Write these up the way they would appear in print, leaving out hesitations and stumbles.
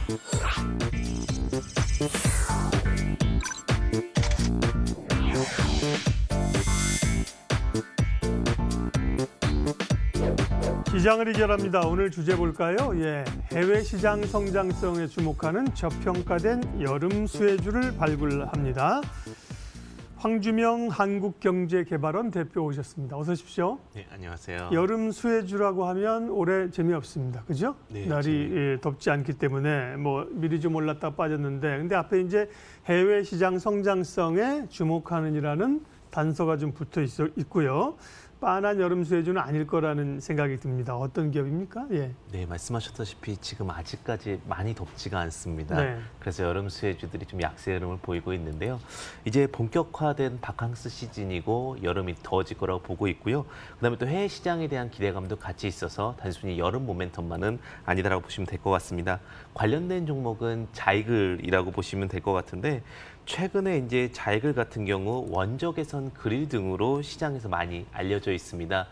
시장을 이겨랍니다. 오늘 주제 볼까요? 해외 시장 성장성에 주목하는 저평가된 여름 수혜주를 발굴합니다. 황주명 한국경제개발원 대표 오셨습니다. 어서 오십시오. 네, 안녕하세요. 여름 수혜주라고 하면 올해 재미없습니다. 그죠? 네, 날이 덥지 않기 때문에 미리 좀 올랐다 빠졌는데 근데 앞에 이제 해외 시장 성장성에 주목하는이라는 단서가 좀 붙어 있고요. 빤한 여름 수혜주는 아닐 거라는 생각이 듭니다. 어떤 기업입니까? 네, 말씀하셨다시피 지금 아직까지 많이 덥지가 않습니다. 네. 그래서 여름 수혜주들이 좀 약세 흐름을 보이고 있는데요. 이제 본격화된 바캉스 시즌이고 여름이 더워질 거라고 보고 있고요. 그다음에 또 해외 시장에 대한 기대감도 같이 있어서 단순히 여름 모멘텀만은 아니다라고 보시면 될 것 같습니다. 관련된 종목은 자이글이라고 보시면 될 것 같은데 최근에 이제 자이글 같은 경우 원적외선 그릴 등으로 시장에서 많이 알려져 있습니다.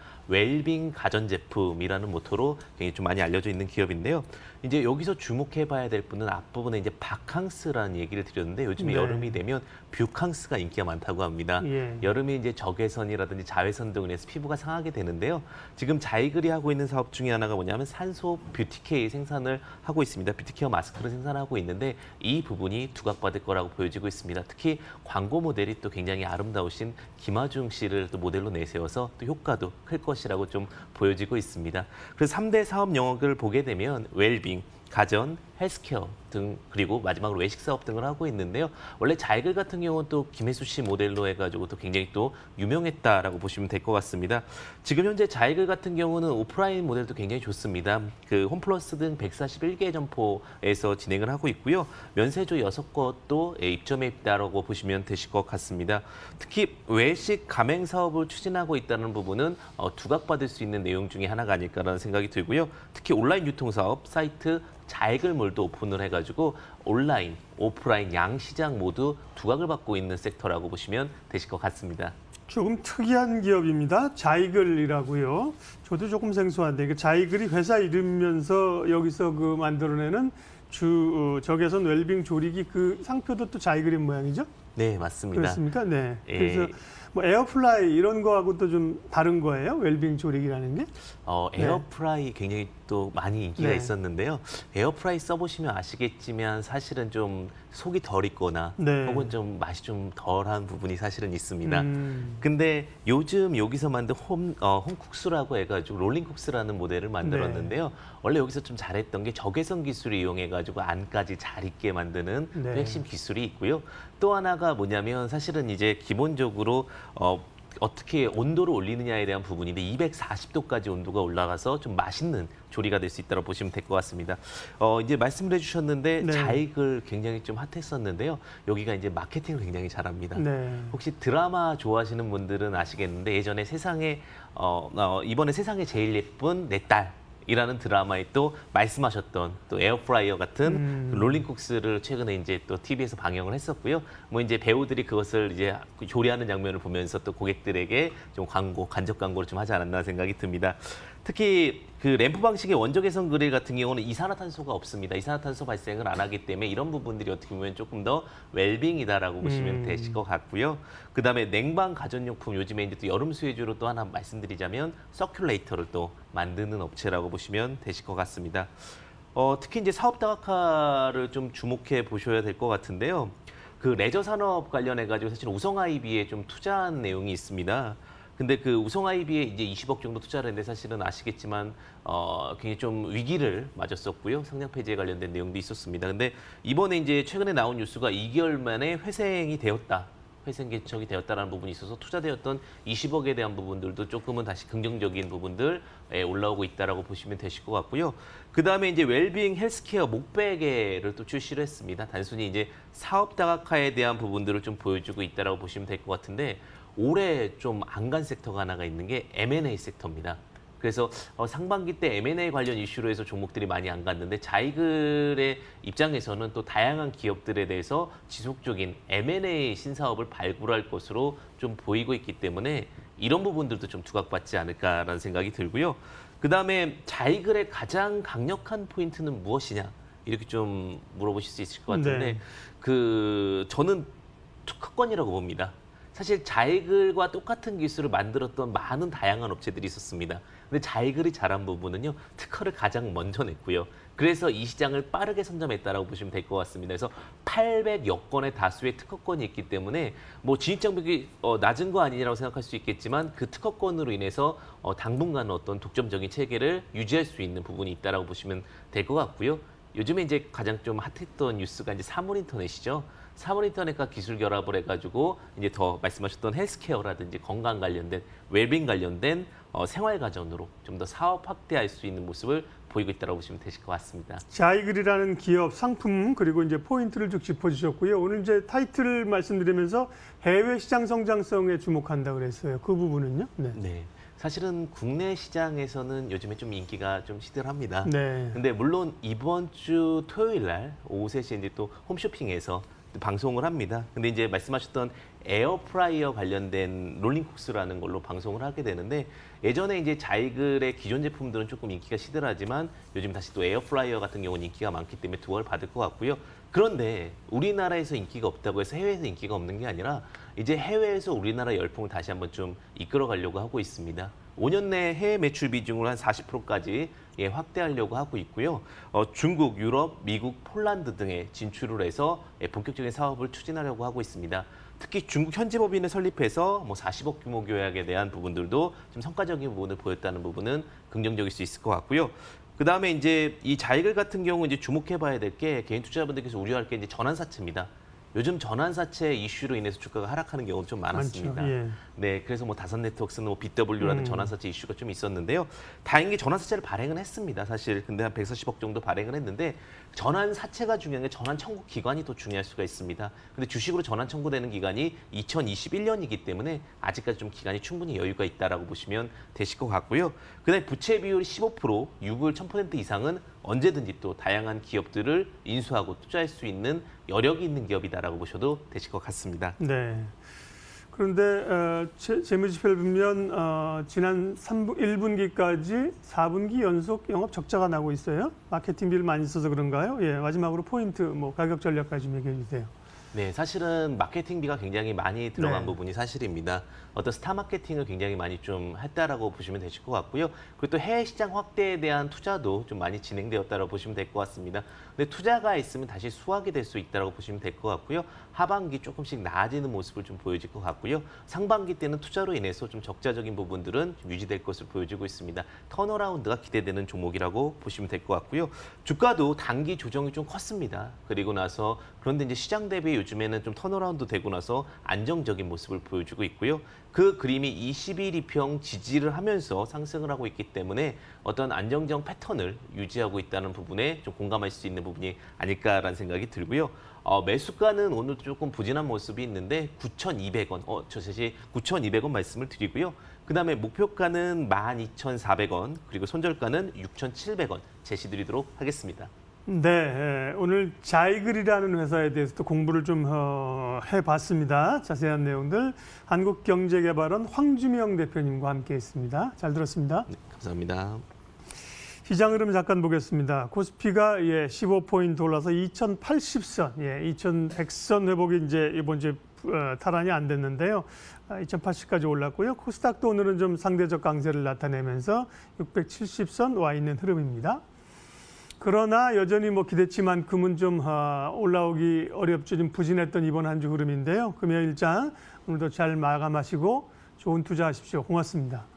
웰빙 가전제품이라는 모토로 굉장히 좀 많이 알려져 있는 기업인데요. 이제 여기서 주목해봐야 될 분은 앞부분에 이제 바캉스라는 얘기를 드렸는데 요즘에 네. 여름이 되면 뷰캉스가 인기가 많다고 합니다. 여름에 이제 적외선이라든지 자외선 등으로 해서 피부가 상하게 되는데요. 지금 자이글이 하고 있는 사업 중에 하나가 뭐냐면 산소 뷰티케어 생산을 하고 있습니다. 뷰티케어 마스크를 생산하고 있는데 이 부분이 두각받을 거라고 보여지고 있습니다. 특히 광고 모델이 또 굉장히 아름다우신 김하중 씨를 또 모델로 내세워서 또 효과도 클 것이라고 좀 보여지고 있습니다. 그래서 3대 사업 영역을 보게 되면 웰빙, 가전, 헬스케어 등 그리고 마지막으로 외식 사업 등을 하고 있는데요. 원래 자이글 같은 경우는 또 김혜수 씨 모델로 해가지고 또 굉장히 또 유명했다라고 보시면 될 것 같습니다. 지금 현재 자이글 같은 경우는 오프라인 모델도 굉장히 좋습니다. 그 홈플러스 등 141개 점포에서 진행을 하고 있고요. 면세조 6곳도 입점해 있다라고 보시면 되실 것 같습니다. 특히 외식 가맹 사업을 추진하고 있다는 부분은 두각받을 수 있는 내용 중에 하나가 아닐까라는 생각이 들고요. 특히 온라인 유통 사업 사이트 자이글몰도 오픈을 해가지고 온라인, 오프라인 양 시장 모두 두각을 받고 있는 섹터라고 보시면 되실 것 같습니다. 조금 특이한 기업입니다. 자이글이라고요. 저도 조금 생소한데 이게 자이글이 회사 이름이면서 여기서 그 만들어내는 적외선 웰빙 조리기 그 상표도 또 자이글인 모양이죠? 네, 맞습니다. 그렇습니까? 네. 그래서 에어플라이 이런 거하고 또 좀 다른 거예요? 웰빙 조리기라는 게? 에어프라이 굉장히 또 많이 인기가 네. 있었는데요. 에어프라이 써보시면 아시겠지만 사실은 좀 속이 덜 익거나 네. 혹은 좀 맛이 좀 덜한 부분이 사실은 있습니다. 근데 요즘 여기서 만든 홈쿡스라고 해가지고 롤링쿡스라는 모델을 만들었는데요. 원래 여기서 좀 잘했던 게 적외선 기술을 이용해가지고 안까지 잘 익게 만드는 또 핵심 기술이 있고요. 또 하나가 뭐냐면 사실은 이제 기본적으로 어떻게 온도를 올리느냐에 대한 부분인데 240도까지 온도가 올라가서 좀 맛있는 조리가 될 수 있다고 보시면 될 것 같습니다. 이제 말씀을 해주셨는데 자이글 굉장히 좀 핫했었는데요. 여기가 이제 마케팅을 굉장히 잘합니다. 혹시 드라마 좋아하시는 분들은 아시겠는데 예전에 이번에 세상에 제일 예쁜 내 딸 이라는 드라마에 또 말씀하셨던 또 에어프라이어 같은 롤링쿡스를 최근에 이제 또 TV에서 방영을 했었고요. 이제 배우들이 그것을 이제 조리하는 장면을 보면서 또 고객들에게 좀 간접 광고를 좀 하지 않았나 생각이 듭니다. 특히 그 램프 방식의 원적외선 그릴 같은 경우는 이산화탄소가 없습니다. 이산화탄소 발생을 안 하기 때문에 이런 부분들이 어떻게 보면 조금 더 웰빙이다라고 보시면 되실 것 같고요. 그다음에 냉방 가전용품 요즘에 이제 또 여름 수혜주로 또 하나 말씀드리자면 서큘레이터를 또 만드는 업체라고 보시면 되실 것 같습니다. 특히 이제 사업 다각화를 좀 주목해 보셔야 될 것 같은데요. 그 레저 산업 관련해 가지고 사실 우성 아이비에 좀 투자한 내용이 있습니다. 근데 그 우성 아이비에 이제 20억 정도 투자를 했는데 사실은 아시겠지만 굉장히 좀 위기를 맞았었고요. 상장 폐지에 관련된 내용도 있었습니다. 근데 이번에 이제 최근에 나온 뉴스가 2개월 만에 회생이 되었다. 회생 개척이 되었다라는 부분이 있어서 투자되었던 20억에 대한 부분들도 조금은 다시 긍정적인 부분들 올라오고 있다라고 보시면 되실 것 같고요. 그다음에 이제 웰빙 헬스케어 목베개를 또 출시를 했습니다. 단순히 이제 사업 다각화에 대한 부분들을 좀 보여주고 있다라고 보시면 될 것 같은데 올해 좀 안 간 섹터가 하나가 있는 게 M&A 섹터입니다. 그래서 상반기 때 M&A 관련 이슈로 해서 종목들이 많이 안 갔는데 자이글의 입장에서는 또 다양한 기업들에 대해서 지속적인 M&A 신사업을 발굴할 것으로 좀 보이고 있기 때문에 이런 부분들도 좀 두각받지 않을까라는 생각이 들고요. 그다음에 자이글의 가장 강력한 포인트는 무엇이냐? 이렇게 좀 물어보실 수 있을 것 같은데 네. 저는 특허권이라고 봅니다. 사실 자이글과 똑같은 기술을 만들었던 많은 다양한 업체들이 있었습니다. 근데 자이글이 잘한 부분은요, 특허를 가장 먼저 냈고요. 그래서 이 시장을 빠르게 선점했다라고 보시면 될 것 같습니다. 그래서 800여 건의 다수의 특허권이 있기 때문에 뭐 진입 장벽이 낮은 거 아니냐고 생각할 수 있겠지만 그 특허권으로 인해서 당분간 어떤 독점적인 체계를 유지할 수 있는 부분이 있다라고 보시면 될 것 같고요. 요즘에 이제 가장 좀 핫했던 뉴스가 이제 사물인터넷이죠. 사물인터넷과 기술 결합을 해가지고 이제 더 말씀하셨던 헬스케어라든지 건강 관련된 웰빙 관련된 생활가전으로 좀 더 사업 확대할 수 있는 모습을 보이고 있다고 보시면 되실 것 같습니다. 자이글이라는 기업 상품 그리고 이제 포인트를 쭉 짚어주셨고요. 오늘 이제 타이틀을 말씀드리면서 해외 시장 성장성에 주목한다 그랬어요. 그 부분은요? 네. 네. 사실은 국내 시장에서는 요즘에 좀 인기가 좀 시들합니다. 네. 근데 물론 이번 주 토요일 날 오후 3시에 이제 또 홈쇼핑에서 방송을 합니다. 근데 이제 말씀하셨던 에어프라이어 관련된 롤링쿡스라는 걸로 방송을 하게 되는데 예전에 이제 자이글의 기존 제품들은 조금 인기가 시들하지만 요즘 다시 또 에어프라이어 같은 경우는 인기가 많기 때문에 두각을 받을 것 같고요. 그런데 우리나라에서 인기가 없다고 해서 해외에서 인기가 없는 게 아니라 이제 해외에서 우리나라 열풍을 다시 한번 좀 이끌어 가려고 하고 있습니다. 5년 내 해외 매출 비중을 한 40%까지 확대하려고 하고 있고요. 중국, 유럽, 미국, 폴란드 등에 진출을 해서 본격적인 사업을 추진하려고 하고 있습니다. 특히 중국 현지 법인을 설립해서 뭐 40억 규모 계약에 대한 부분들도 좀 성과적인 부분을 보였다는 부분은 긍정적일 수 있을 것 같고요. 그 다음에 이제 이 자이글 같은 경우 이제 주목해봐야 될 게 개인 투자자분들께서 우려할 게 이제 전환사채입니다. 요즘 전환사채 이슈로 인해서 주가가 하락하는 경우도 좀 많았습니다. 많죠. 예. 네, 그래서 뭐 다산네트워크스는 뭐 BW라는 전환사채 이슈가 좀 있었는데요. 다행히 전환사채를 발행은 했습니다. 사실 근데 한 140억 정도 발행을 했는데 전환사채가 중요한 게 전환 청구 기간이 또 중요할 수가 있습니다. 근데 주식으로 전환 청구되는 기간이 2021년이기 때문에 아직까지 좀 기간이 충분히 여유가 있다라고 보시면 되실 것 같고요. 그다음에 부채 비율이 15%, 유불 1000% 이상은 언제든지 또 다양한 기업들을 인수하고 투자할 수 있는 여력이 있는 기업이다라고 보셔도 되실 것 같습니다. 네. 그런데 재무지표를 보면 지난 1분기까지 4분기 연속 영업 적자가 나고 있어요. 마케팅비를 많이 써서 그런가요? 예, 마지막으로 포인트, 뭐 가격 전략까지 좀 얘기해 주세요. 네, 사실은 마케팅비가 굉장히 많이 들어간 네. 부분이 사실입니다. 어떤 스타 마케팅을 굉장히 많이 좀 했다라고 보시면 되실 것 같고요. 그리고 또 해외 시장 확대에 대한 투자도 좀 많이 진행되었다라고 보시면 될 것 같습니다. 근데 투자가 있으면 다시 수확이 될 수 있다라고 보시면 될 것 같고요. 하반기 조금씩 나아지는 모습을 좀 보여질 것 같고요. 상반기 때는 투자로 인해서 좀 적자적인 부분들은 좀 유지될 것을 보여지고 있습니다. 턴어라운드가 기대되는 종목이라고 보시면 될 것 같고요. 주가도 단기 조정이 좀 컸습니다. 그리고 나서 그런데 이제 시장 대비 요즘에는 좀 턴어라운드 되고 나서 안정적인 모습을 보여주고 있고요. 그 그림이 21이평 지지를 하면서 상승을 하고 있기 때문에 어떤 안정적 패턴을 유지하고 있다는 부분에 좀 공감할 수 있는 부분이 아닐까라는 생각이 들고요. 매수가는 오늘 조금 부진한 모습이 있는데 9,200원, 저 사실 9,200원 말씀을 드리고요. 그다음에 목표가는 12,400원, 그리고 손절가는 6,700원 제시드리도록 하겠습니다. 네, 오늘 자이글이라는 회사에 대해서 또 공부를 좀 해봤습니다. 자세한 내용들 한국경제개발원 황주명 대표님과 함께했습니다. 잘 들었습니다. 네, 감사합니다. 시장 흐름 잠깐 보겠습니다. 코스피가 15포인트 올라서 2080선, 2100선 회복이 이제 이번 주에 탈환이 안 됐는데요. 2080까지 올랐고요. 코스닥도 오늘은 좀 상대적 강세를 나타내면서 670선 와 있는 흐름입니다. 그러나 여전히 뭐 기대치만큼은 좀 올라오기 어렵죠. 좀 부진했던 이번 한 주 흐름인데요. 금요일장 오늘도 잘 마감하시고 좋은 투자하십시오. 고맙습니다.